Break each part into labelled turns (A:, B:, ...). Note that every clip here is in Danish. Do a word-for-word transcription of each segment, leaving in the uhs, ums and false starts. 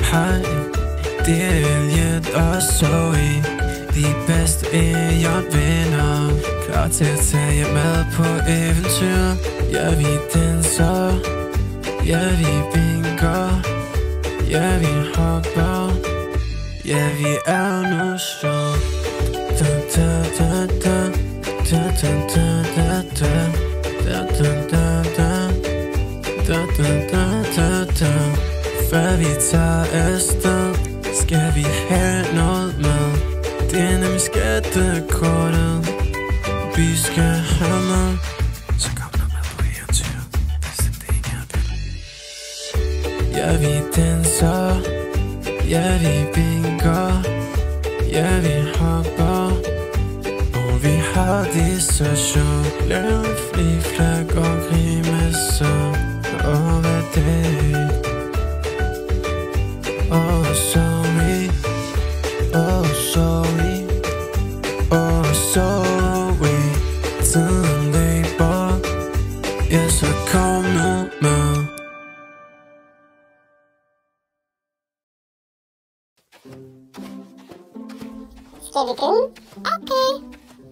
A: hej. Det er Elliot og Zoe, de bedste Elliot-venner, klar til at tage jer med på eventyr. Ja, vi danser, ja, vi binker, ja, vi hopper, ja, vi er nu så. Da da da da, da da da da da, da da da da, da da da da da. Før vi tager afsted, skal vi have noget med. Det er nemlig skattekortet, vi skal have med. Så kom nu med på eventyr, det er DKCamp. Ja, vi danser, ja, vi binker, ja, vi hopper, og vi har det så sjovt. Lav fli-flak og grimasser, og hvad det oh, sorry, oh, sorry, oh, sorry. Tiden løber, ja, så kom nu med.
B: Skal vi grine? Okay.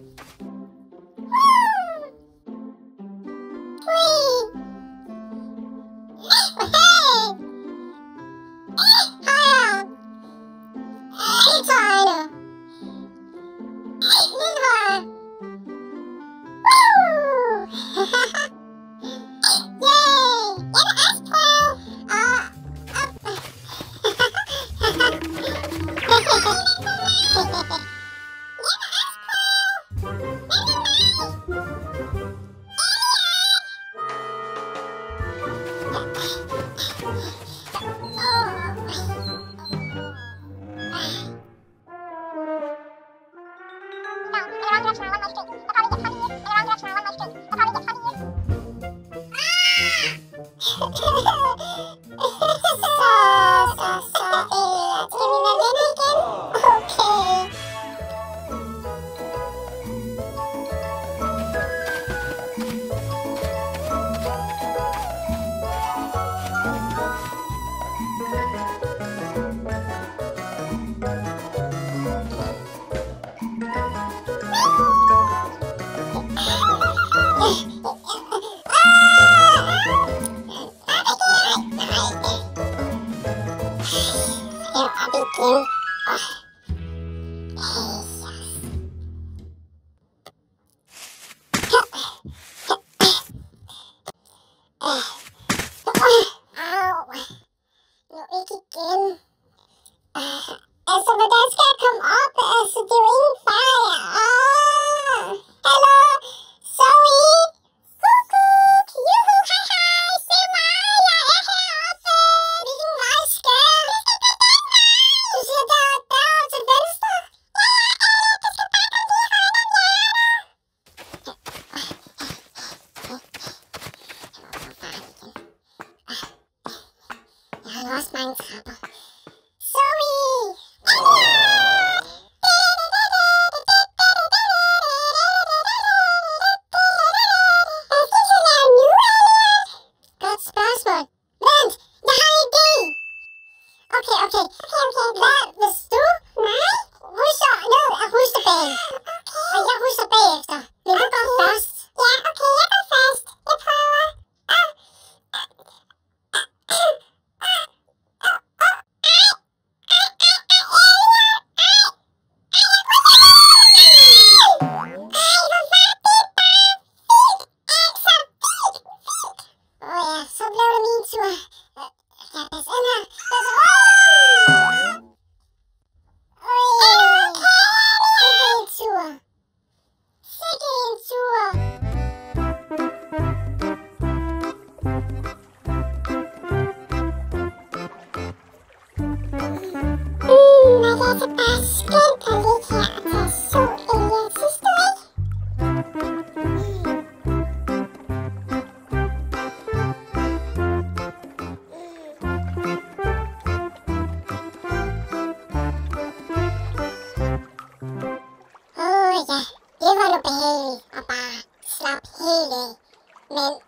C: Altså, hvordan skal jeg komme op? Altså, det er jo ingen fejl. Åh, hallo, Zoe? Kukuk, juhu, hej hej, se mig, jeg er heroppe. Hvilken vej skal jeg? Du siger derovre, derovre til venstre? Ja, ja, Elliot, du skal bare komme lige højere om hjertet. Jeg har også mange trapper. Zoe!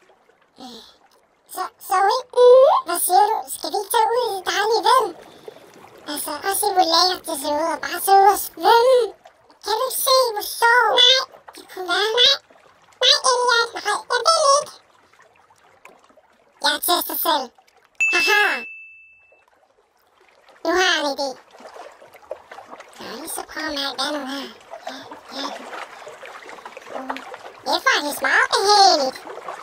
C: Så, Zoe, hvad siger du? Skal vi ikke tage ud i det dejlige vand? Altså, prøv at se, hvor lækkert det ser ud, og bare så ud og svømme. Kan du se, hvor sjov? Nej, det kunne være. Nej, nej, Elliot, nej, jeg vil ikke. Jeg tester selv. Haha. Nu har jeg en idé. Nej, så prøver jeg alt andet her. Ja, ja. Uh, det er faktisk meget behageligt.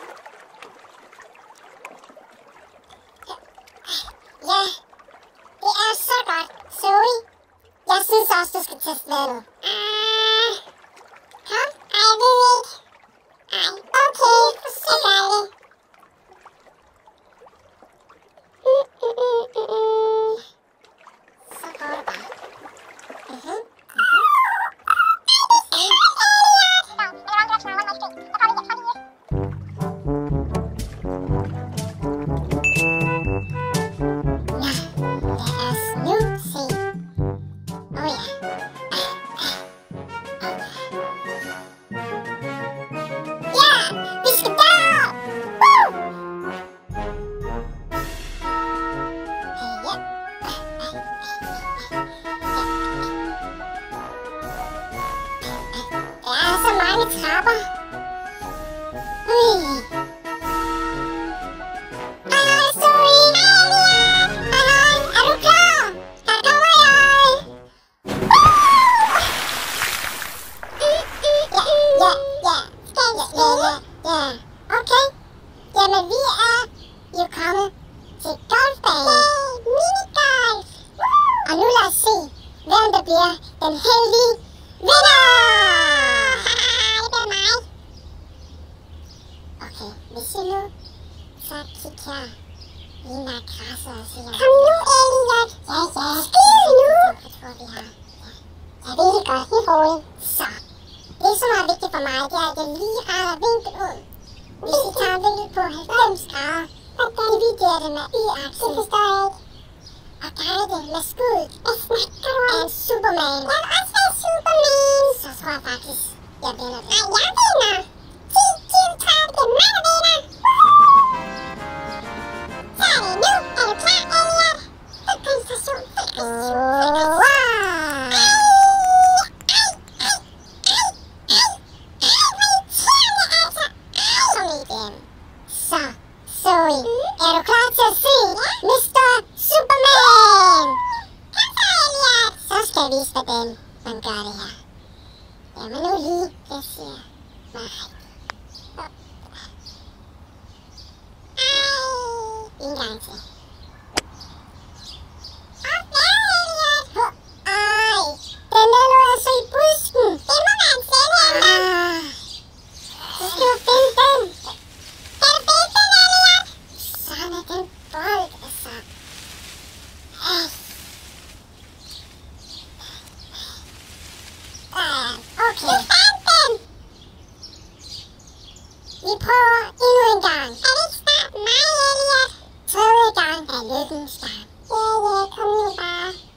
C: Ja, det er så godt. Zoe, jeg synes også, du skal teste vandet. Ah, kom. Ej, jeg ved ikke. Ej, okay, så gør det. Mm, mm, mm, mm, mm. Så går det bare. Mhm. Trapper. Ui. Hej, Zoe. Hej, hej. Er du klar? Her kommer jeg. Ja, ja, ja. Skal jeg spille? Ja. Okay. Jamen, vi er jo kommet til golfbanen. Yay, minigolf. Og nu lad os se, hvem der bliver den heldige vinder. Okay, hvis I nu så kigger lige når græsset og siger, kom nu, Elliot! Ja, ja, spil nu! Jeg tror, vi har. Ja. Jeg ved det godt, helt roligt. Så, det som er vigtigt for mig, det er, at jeg lige retter vinkel ud. Hvis I tager vinkel på halvfems grader, så dividerer det med y-aksen. Det forstår jeg ikke. Og gør det med skud. Hvad snakker du om? En Superman. Jeg vil også være Superman. Så tror jeg faktisk, jeg vinder det. Nej, jeg vinder! ti, tyve, tredive, det er mig, der vinder! Så er det nu! Er du klar, Elliot? Fed koncentration, fed koncentration, fed koncentration. Så, Zoe, er du klar til at se mister Superman? Kom så, Elliot! Så skal jeg vise, hvordan man gør det her. Jamen nu lige, det siger mig. Ej, en gang til. Åh, hvad, Elliot? Ej, den der lå altså i busken. Det må være en sælger. Så skal du finde den. Skal du finde den, Elliot? Sådan er den bold, altså. Ej. Okay. Vi fandt den! Vi prøver endnu en gang. Er det ikke snart mig, Elliot? Tredje gang er lykkens gang. Ja, ja, kom nu bare.